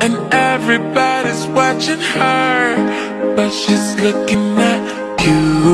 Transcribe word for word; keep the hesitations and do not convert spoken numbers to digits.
and everybody's watching her, but she's looking at you.